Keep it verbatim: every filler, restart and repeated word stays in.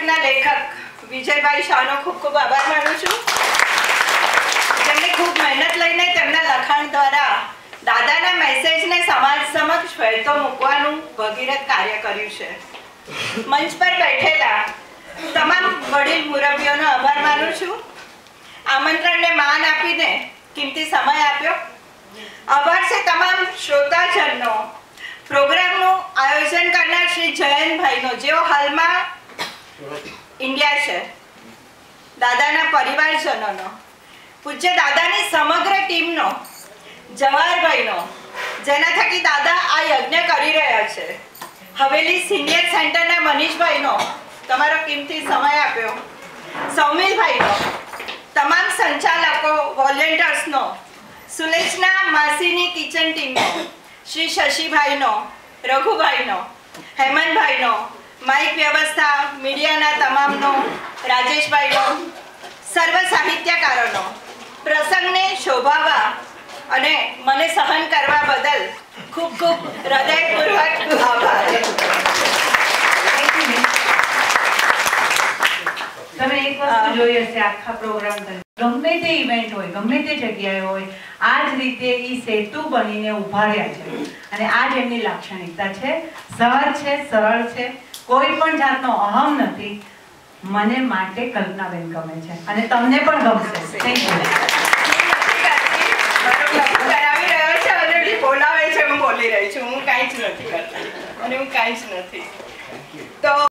નાટકના લેખક વિજયભાઈ શાહનો ખૂબ ખૂબ આભાર માનું છું, જેમણે ખૂબ મહેનત લઈને તેમના લખાણ દ્વારા દાદાના મેસેજને સમાજ સમક્ષ ફેરતો મૂકવાનું ભગીરથ કાર્ય કર્યું છે. મંચ પર બેઠેલા તમામ વડીલ મુરબ્બીઓનો આભાર માનું છું. આમંત્રણને માન આપીને કિંમતી સમય આપ્યો. આભાર છે તમામ શ્રોતાજનનો, પ્રોગ્રામનું આયોજન કરનાર શ્રી જયંતભાઈનો, જેઓ હાલમાં ઇન્ડિયા છે, દાદાના પરિવારજનોનો, પૂજ્ય દાદાની સમગ્ર ટીમનો, જવાહરભાઈનો, જેના થકી દાદા આ યજ્ઞ કરી રહ્યા છે, હવેલી સિનિયર સેન્ટરના મનીષભાઈનો, તમારો કિંમતી સમય આપ્યો, સૌમિલભાઈનો, તમામ સંચાલકો, વોલેન્ટિયર્સનો, સુલેશના માસીની કિચન ટીમનો, શ્રી શશીભાઈનો, રઘુભાઈનો, હેમંતભાઈનો, માઇક વ્યવસ્થા, મીડિયાના તમામનો, રાજેશભાઈનો, સર્વ સાહિત્યકારોનો, પ્રસંગને શોભાવવા અને મને સહન કરવા બદલ ખૂબ ખૂબ હૃદયપૂર્વક આભાર. તમે એક વસ્તુ જોઈ હશે આખા પ્રોગ્રામ દરમિયાન, ગમે તે ઇવેન્ટ હોય, ગમે તે જગ્યાએ હોય, આ જ રીતે ઈ સેતુ બનીને ઉભા રહ્યા છે અને આ જ એમની લાક્ષણિકતા છે. સહજ છે, સરળ છે, કોઈ પણ જાતનો અહમ નથી. મને માટે કલ્પનાબેન ગમે છે અને તમને પણ ગમશે. Thank you. કરાવી રહ્યો છે અને બોલાવે છે, હું બોલી રહી છું, હું કાંઈ જ નથી કરતી અને હું કાંઈ જ નથી. તો